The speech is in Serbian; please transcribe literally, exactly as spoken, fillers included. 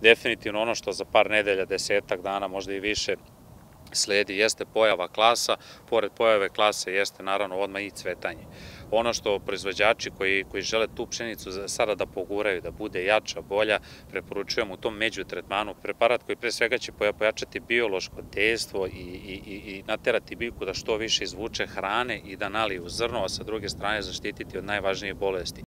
definitivno ono što za par nedelja, desetak dana, možda i više sledi jeste pojava klasa, pored pojave klase jeste naravno odmah i cvetanje. Ono što proizvođači koji, koji žele tu pšenicu sada da poguraju, da bude jača, bolja, preporučujemo u tom međutretmanu preparat koji pre svega će pojačati biološko dejstvo i, i, i naterati biljku da što više izvuče hrane i da nalije u zrno, a sa druge strane zaštititi od najvažnijih bolesti.